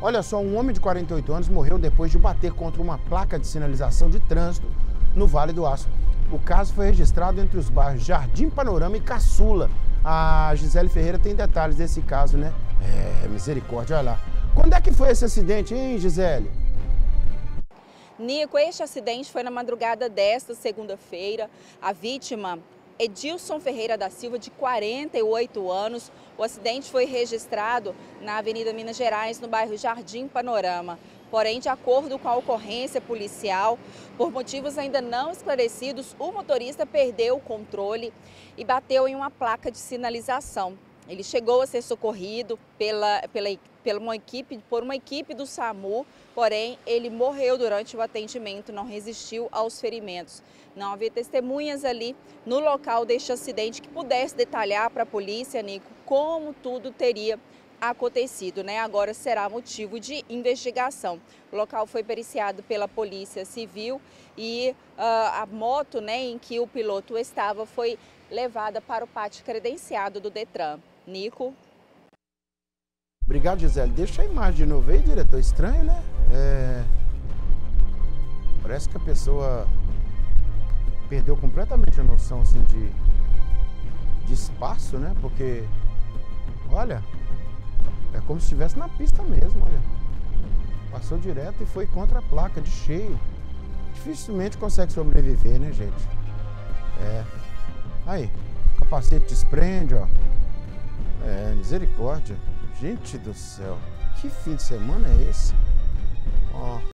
Olha só, um homem de 48 anos morreu depois de bater contra uma placa de sinalização de trânsito no Vale do Aço. O caso foi registrado entre os bairros Jardim Panorama e Caçula. A Gisele Ferreira tem detalhes desse caso, né? Misericórdia, olha lá. Quando é que foi esse acidente, hein, Gisele? Nico, este acidente foi na madrugada desta segunda-feira. A vítima, Edilson Ferreira da Silva, de 48 anos. O acidente foi registrado na Avenida Minas Gerais, no bairro Jardim Panorama. Porém, de acordo com a ocorrência policial, por motivos ainda não esclarecidos, o motorista perdeu o controle e bateu em uma placa de sinalização. Ele chegou a ser socorrido por uma equipe do SAMU, porém ele morreu durante o atendimento, não resistiu aos ferimentos. Não havia testemunhas ali no local deste acidente que pudesse detalhar para a polícia, Nico, como tudo teria acontecido, né? Agora será motivo de investigação. O local foi periciado pela Polícia Civil e a moto, né, em que o piloto estava foi levada para o pátio credenciado do Detran. Nico. Obrigado, Gisele. Deixa a imagem de novo aí, diretor. Estranho, né? Parece que a pessoa perdeu completamente a noção assim, de espaço, né? Porque, olha, é como se estivesse na pista mesmo, olha. Passou direto e foi contra a placa, de cheio. Dificilmente consegue sobreviver, né, gente? Aí, o capacete desprende, ó. Misericórdia. Gente do céu, que fim de semana é esse? Ó.